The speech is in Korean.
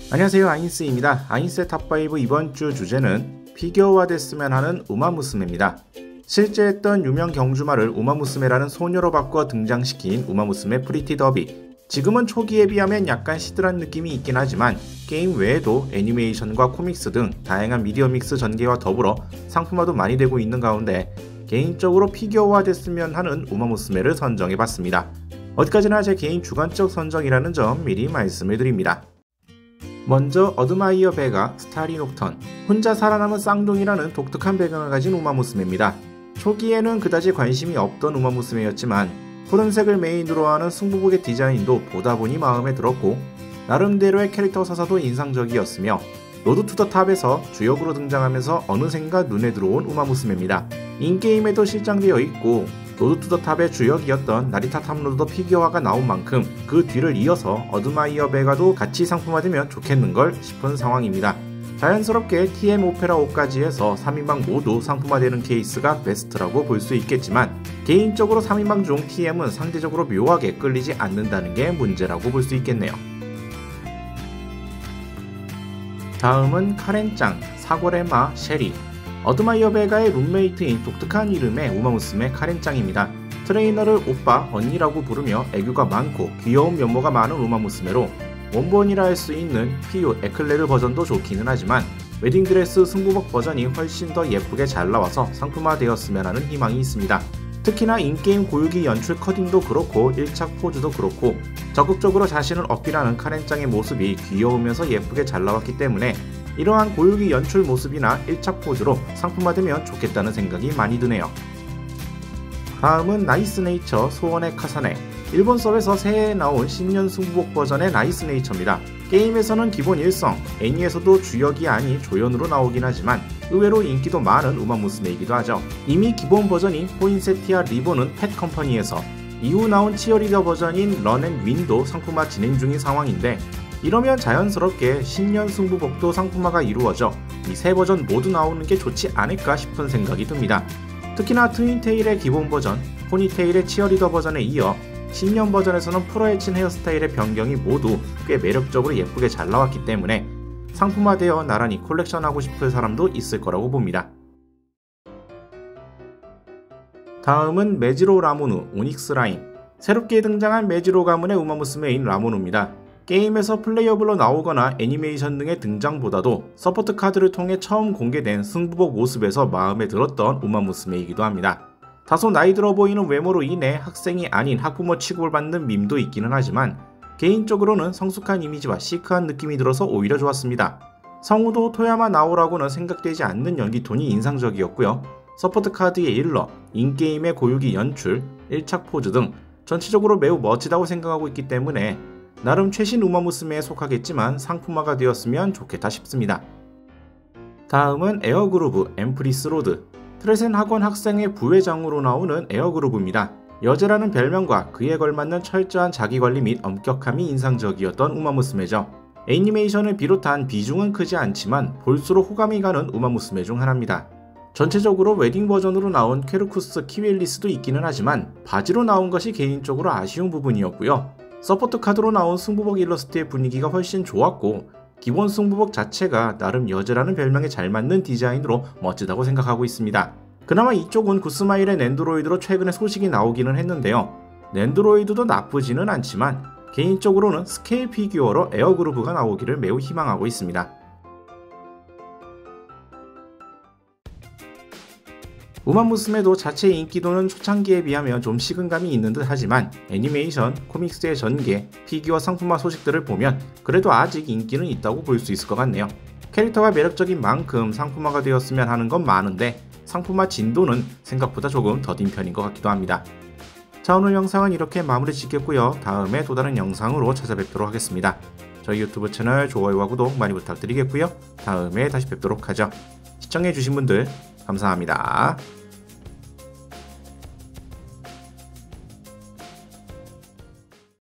안녕하세요, 아인스입니다. 아인스의 탑5 이번주 주제는 피규어화 됐으면 하는 우마무스메입니다. 실제했던 유명 경주마를 우마무스메라는 소녀로 바꿔 등장시킨 우마무스메 프리티 더비. 지금은 초기에 비하면 약간 시들한 느낌이 있긴 하지만 게임 외에도 애니메이션과 코믹스 등 다양한 미디어 믹스 전개와 더불어 상품화도 많이 되고 있는 가운데 개인적으로 피규어화 됐으면 하는 우마무스메를 선정해봤습니다. 어디까지나 제 개인 주관적 선정이라는 점 미리 말씀을 드립니다. 먼저 어드마이어 베가 스타리 녹턴, 혼자 살아남은 쌍둥이라는 독특한 배경을 가진 우마무스메입니다. 초기에는 그다지 관심이 없던 우마무스메였지만 푸른색을 메인으로 하는 승부복의 디자인도 보다보니 마음에 들었고 나름대로의 캐릭터 서사도 인상적이었으며 로드 투 더 탑에서 주역으로 등장하면서 어느샌가 눈에 들어온 우마무스메입니다. 인게임에도 실장되어 있고 로드 투 더 탑의 주역이었던 나리타 탑로더 피규어화가 나온 만큼 그 뒤를 이어서 어드마이어 베가도 같이 상품화되면 좋겠는걸 싶은 상황입니다. 자연스럽게 TM 오페라 5까지 해서 3인방 모두 상품화되는 케이스가 베스트라고 볼 수 있겠지만 개인적으로 3인방 중 TM은 상대적으로 묘하게 끌리지 않는다는 게 문제라고 볼 수 있겠네요. 다음은 카렌짱, 사골의 마, 쉐리. 어드마이어 베가의 룸메이트인 독특한 이름의 우마무스메 카렌짱입니다. 트레이너를 오빠, 언니라고 부르며 애교가 많고 귀여운 면모가 많은 우마무스메로 원본이라 할 수 있는 피유 에클레르 버전도 좋기는 하지만 웨딩드레스 승부복 버전이 훨씬 더 예쁘게 잘 나와서 상품화되었으면 하는 희망이 있습니다. 특히나 인게임 고유기 연출 커딩도 그렇고 1차 포즈도 그렇고 적극적으로 자신을 어필하는 카렌짱의 모습이 귀여우면서 예쁘게 잘 나왔기 때문에 이러한 고유기 연출 모습이나 1차 포즈로 상품화되면 좋겠다는 생각이 많이 드네요. 다음은 나이스 네이처 소원의 카사네. 일본 서버에서 새해에 나온 신년 승부복 버전의 나이스 네이처입니다. 게임에서는 기본 일성, 애니에서도 주역이 아닌 조연으로 나오긴 하지만 의외로 인기도 많은 우마무스메이기도 하죠. 이미 기본 버전인 포인세티아 리본은 펫 컴퍼니에서 이후 나온 치어리더 버전인 런앤윈도 상품화 진행 중인 상황인데 이러면 자연스럽게 신년 승부복도 상품화가 이루어져 이 세 버전 모두 나오는 게 좋지 않을까 싶은 생각이 듭니다. 특히나 트윈테일의 기본 버전, 포니테일의 치어리더 버전에 이어 신년 버전에서는 풀어헤친 헤어스타일의 변경이 모두 꽤 매력적으로 예쁘게 잘 나왔기 때문에 상품화되어 나란히 콜렉션하고 싶을 사람도 있을 거라고 봅니다. 다음은 메지로 라모누, 오닉스 라인. 새롭게 등장한 메지로 가문의 우마무스메인 라모누입니다. 게임에서 플레이어블로 나오거나 애니메이션 등의 등장보다도 서포트 카드를 통해 처음 공개된 승부복 모습에서 마음에 들었던 우마무스메이기도 합니다. 다소 나이 들어 보이는 외모로 인해 학생이 아닌 학부모 취급을 받는 밈도 있기는 하지만 개인적으로는 성숙한 이미지와 시크한 느낌이 들어서 오히려 좋았습니다. 성우도 토야마 나오라고는 생각되지 않는 연기톤이 인상적이었고요. 서포트 카드의 일러, 인게임의 고유기 연출, 1차 포즈 등 전체적으로 매우 멋지다고 생각하고 있기 때문에 나름 최신 우마무스메에 속하겠지만 상품화가 되었으면 좋겠다 싶습니다. 다음은 에어그루브 엠프리스 로드. 트레센 학원 학생의 부회장으로 나오는 에어그루브입니다. 여제라는 별명과 그에 걸맞는 철저한 자기관리 및 엄격함이 인상적이었던 우마무스메죠. 애니메이션을 비롯한 비중은 크지 않지만 볼수록 호감이 가는 우마무스메 중 하나입니다. 전체적으로 웨딩 버전으로 나온 퀘르쿠스 키웰리스도 있기는 하지만 바지로 나온 것이 개인적으로 아쉬운 부분이었고요. 서포트 카드로 나온 승부복 일러스트의 분위기가 훨씬 좋았고 기본 승부복 자체가 나름 여제라는 별명에 잘 맞는 디자인으로 멋지다고 생각하고 있습니다. 그나마 이쪽은 구스마일의 낸드로이드로 최근에 소식이 나오기는 했는데요. 낸드로이드도 나쁘지는 않지만 개인적으로는 스케일 피규어로 에어그루브가 나오기를 매우 희망하고 있습니다. 우마무스메도 자체 인기도는 초창기에 비하면 좀 식은감이 있는 듯 하지만 애니메이션, 코믹스의 전개, 피규어 상품화 소식들을 보면 그래도 아직 인기는 있다고 볼 수 있을 것 같네요. 캐릭터가 매력적인 만큼 상품화가 되었으면 하는 건 많은데 상품화 진도는 생각보다 조금 더딘 편인 것 같기도 합니다. 자, 오늘 영상은 이렇게 마무리 짓겠고요. 다음에 또 다른 영상으로 찾아뵙도록 하겠습니다. 저희 유튜브 채널 좋아요와 구독 많이 부탁드리겠고요. 다음에 다시 뵙도록 하죠. 시청해주신 분들 감사합니다.